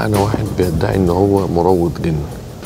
معانا واحد بيدعي ان هو مروض جن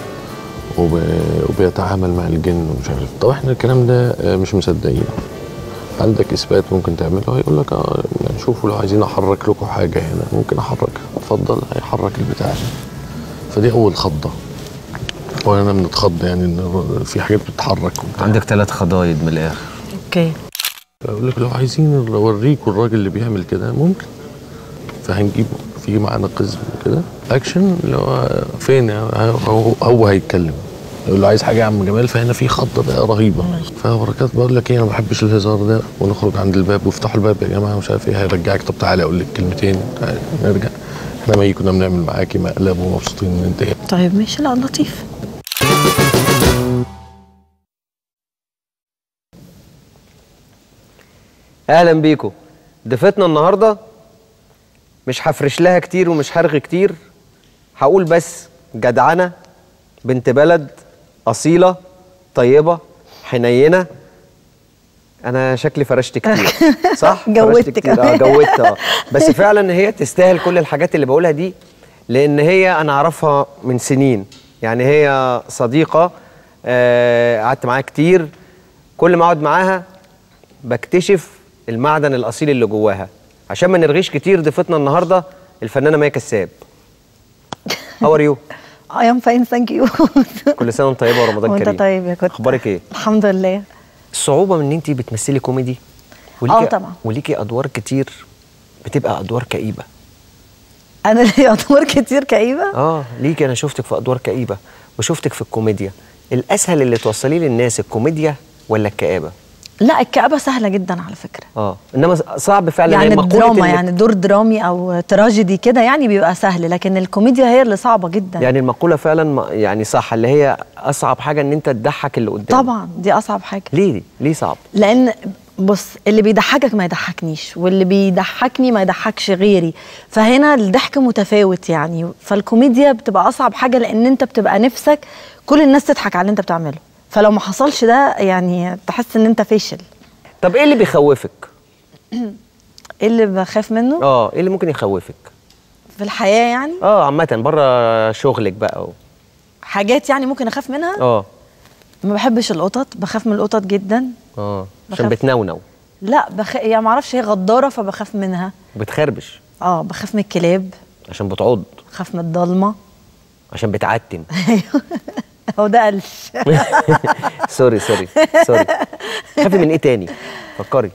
وبيتعامل مع الجن ومش عارف. طب احنا الكلام ده مش مصدقينه. عندك اثبات ممكن تعمله؟ هيقول لك يعني شوفوا لو عايزين احرك لكم حاجه هنا ممكن احرك. اتفضل. هيحرك البتاع. فدي اول خضه. وانا بنتخض يعني ان في حاجات بتتحرك. عندك 3 خضايض من الاخر. اوكي. اقول لك لو عايزين اوريكم الراجل اللي بيعمل كده ممكن. فهنجيبه في معانا قزم كده اكشن. لو فين هو هيتكلم يقول له عايز حاجه يا عم جمال. فهنا في خضه بقى رهيبه. فبركات بقول لك ايه انا ما بحبش الهزار ده. ونخرج عند الباب وافتحوا الباب يا جماعه مش عارف ايه. هيرجعك. طب تعالى اقول لك كلمتين. تعالى نرجع. احنا ما كنا بنعمل معاكي مقلب ومبسوطين ان انت. طيب ماشي. لا لطيف. اهلا بيكم. ضيفتنا النهارده مش هفرش لها كتير ومش هرغي كتير. هقول بس جدعنه، بنت بلد، اصيله، طيبه، حنينه. انا شكلي فرشت كتير صح؟ جودت كمان. جودت. بس فعلا هي تستاهل كل الحاجات اللي بقولها دي، لان هي انا اعرفها من سنين. يعني هي صديقه قعدت معاها كتير. كل ما اقعد معاها بكتشف المعدن الاصيل اللي جواها. عشان ما نرغيش كتير، ضيفتنا النهارده الفنانه مي كساب. هاو ار يو؟ اي ام فاين ثانك يو. كل سنه وانت طيبه ورمضان كريم. وانت طيب يا كنت. اخبارك ايه؟ الحمد لله. الصعوبه من ان انت بتمثلي كوميدي طبعا. وليكي ادوار كتير بتبقى ادوار كئيبه. انا ليا ادوار كتير كئيبه؟ ليكي. انا شفتك في ادوار كئيبه وشفتك في الكوميديا. الاسهل اللي توصليه للناس الكوميديا ولا الكآبه؟ لا الكآبة سهلة جدا على فكرة. انما صعب فعلا. يعني الدراما يعني دور درامي او تراجيدي كده يعني بيبقى سهل، لكن الكوميديا هي اللي صعبة جدا. يعني المقولة فعلا يعني صح، اللي هي اصعب حاجة ان انت تضحك اللي قدامك. طبعا دي اصعب حاجة. ليه صعب؟ لان بص، اللي بيضحكك ما يضحكنيش واللي بيضحكني ما يضحكش غيري، فهنا الضحك متفاوت يعني. فالكوميديا بتبقى اصعب حاجة لان انت بتبقى نفسك كل الناس تضحك على اللي انت بتعمله، فلو ما حصلش ده يعني تحس ان انت فاشل. طب ايه اللي بيخوفك؟ ايه اللي بخاف منه؟ ايه اللي ممكن يخوفك في الحياة يعني؟ عامة بره شغلك بقى حاجات يعني ممكن اخاف منها؟ ما بحبش القطط، بخاف من القطط جدا. عشان بتنونو؟ لا يعني ما اعرفش، هي غدارة فبخاف منها. بتخربش؟ بخاف من الكلاب عشان بتعض. بخاف من الضلمة عشان بتعتم. هو ده قلش. سوري. خافي من ايه تاني؟ فكري.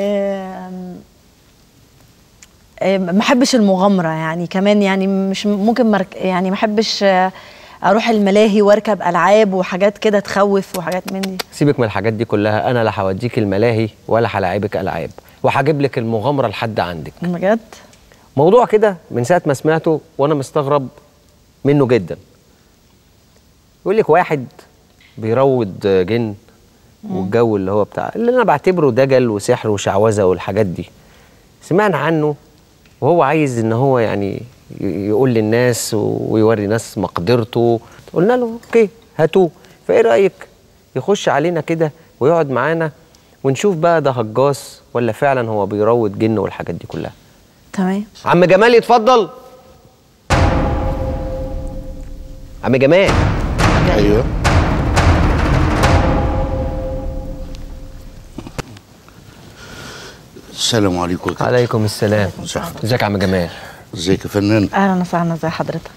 ما بحبش المغامرة يعني كمان، يعني مش ممكن يعني ما بحبش اروح الملاهي واركب العاب وحاجات كده تخوف وحاجات من دي. سيبك من الحاجات دي كلها. انا لا هوديك الملاهي ولا هلاعبك العاب، وهجيب لك المغامرة لحد عندك. بجد؟ موضوع كده من ساعة ما سمعته وانا مستغرب منه جدا. يقول لك واحد بيروض جن والجو اللي هو بتاع اللي انا بعتبره دجل وسحر وشعوذه والحاجات دي. سمعنا عنه وهو عايز ان هو يعني يقول للناس ويوري ناس مقدرته. قلنا له اوكي هاتوه. فايه رايك يخش علينا كده ويقعد معانا ونشوف بقى ده هجاص ولا فعلا هو بيروض جن والحاجات دي كلها. تمام. عم جمال يتفضل. عم جمال. ايوه. السلام عليكم. وعليكم السلام. ازيك يا عم جمال؟ ازيك يا فنان؟ اهلا وسهلا. ازي حضرتك؟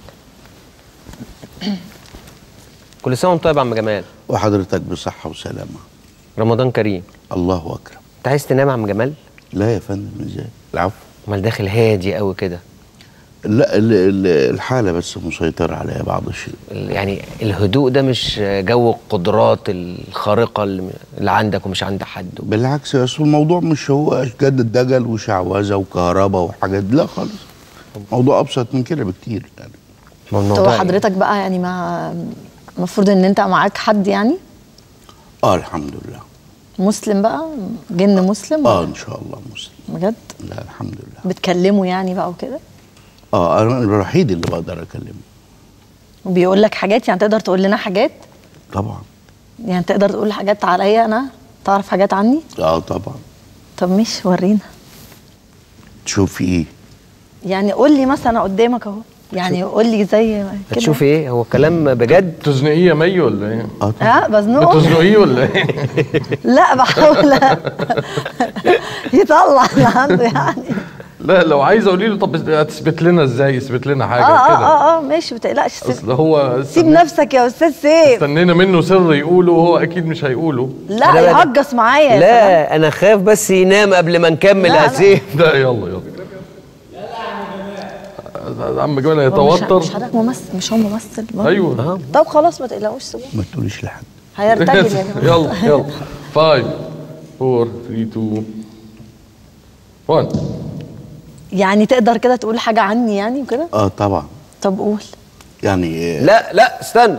كل سنه وانت طيب يا عم جمال. وحضرتك بصحه وسلامه. رمضان كريم. الله اكرم. انت عايز تنام يا عم جمال؟ لا يا فندم، ازاي؟ العفو. امال داخل هادي قوي كده؟ لا الحاله بس مسيطره عليها بعض الشيء. يعني الهدوء ده مش جو القدرات الخارقه اللي عندك ومش عند حد؟ بالعكس، اصل الموضوع مش هو جد دجل وشعوذه وكهرباء وحاجات، لا خالص. موضوع ابسط من كده بكتير يعني. طب حضرتك بقى يعني ما المفروض ان انت معاك حد يعني؟ الحمد لله. مسلم بقى؟ جن مسلم؟ ان شاء الله مسلم. بجد؟ لا الحمد لله. بتكلمه يعني بقى وكده؟ انا الوحيد اللي بقدر اكلمه. وبيقول لك حاجات؟ يعني تقدر تقول لنا حاجات؟ طبعا. يعني تقدر تقول حاجات عليا انا؟ تعرف حاجات عني؟ طبعا. طب مش ورينا. تشوفي ايه؟ يعني قول لي مثلا قدامك اهو. يعني قول لي زي كده. هتشوفي ايه؟ هو كلام بجد؟ تزنقيه يا مي ولا ايه؟ ها بزنقه؟ بتزنقيه ولا ايه؟ لا بحاول يطلع اللي عنده يعني. لا لو عايزه قولي له طب هتثبت لنا ازاي؟ اثبت لنا حاجه كده. ماشي ما تقلقش. اصل هو سيب نفسك يا استاذ سيف. استنينا منه سر يقوله وهو اكيد مش هيقوله. لا يهجص معايا يا لا انا خايف بس ينام قبل ما نكمل يا سيف. ده يلا عم جمال هيتوتر. مش حضرتك ممثل؟ مش هو ممثل برضه؟ ايوه. طب خلاص ما تقلقوش سيبوه. ما تقوليش لحد. هيرتجل يا جماعه. يلا 5 4 3 2 1. يعني تقدر كده تقول حاجه عني يعني وكده؟ طبعا. طب قول. يعني لا استنى.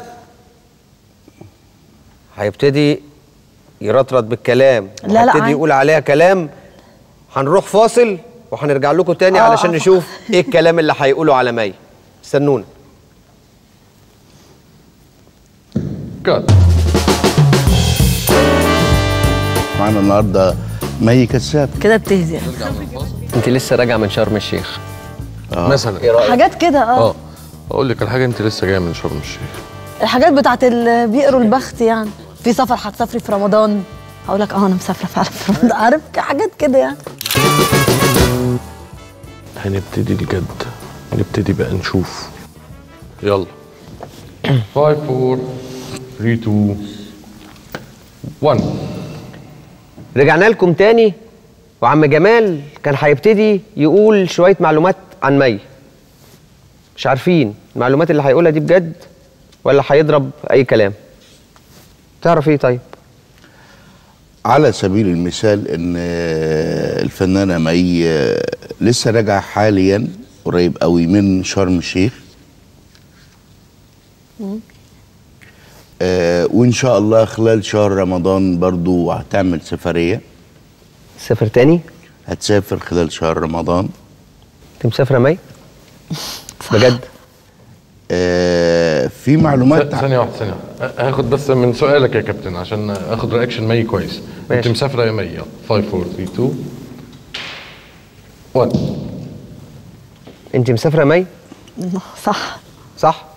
هيبتدي يرطرط بالكلام، لا هيبتدي يقول عليها كلام. هنروح فاصل وهنرجع لكم تاني علشان نشوف ايه الكلام اللي هيقوله على مي. استنونا. كات. معانا النهارده مي كساب. كده بتهزي. انت لسه راجعه من شرم الشيخ مثلا. حاجات كده اقول لك الحاجه، انت لسه جايه من شرم الشيخ. الحاجات بتاعت اللي بيقروا البخت يعني. في سفر هتسافري في رمضان، هقول لك انا مسافره فعلا في رمضان. عارف حاجات كده يعني. هنبتدي الجد، نبتدي بقى نشوف. يلا 5 4 3 2 1. رجعنا لكم تاني، وعم جمال كان هيبتدي يقول شويه معلومات عن مي. مش عارفين المعلومات اللي هيقولها دي بجد ولا هيضرب اي كلام. تعرف ايه طيب؟ على سبيل المثال ان الفنانه مي لسه راجعه حاليا قريب قوي من شرم الشيخ. وان شاء الله خلال شهر رمضان برضو هتعمل سفريه. سافر تاني؟ هتسافر خلال شهر رمضان. انت مسافره مي؟ بجد؟ في معلومات. ثانية واحدة هاخد بس من سؤالك يا كابتن عشان اخد رياكشن مي كويس. انت مسافرة يا مي. يلا 5 4 3 2 1. انت مسافرة مي؟ صح. صح؟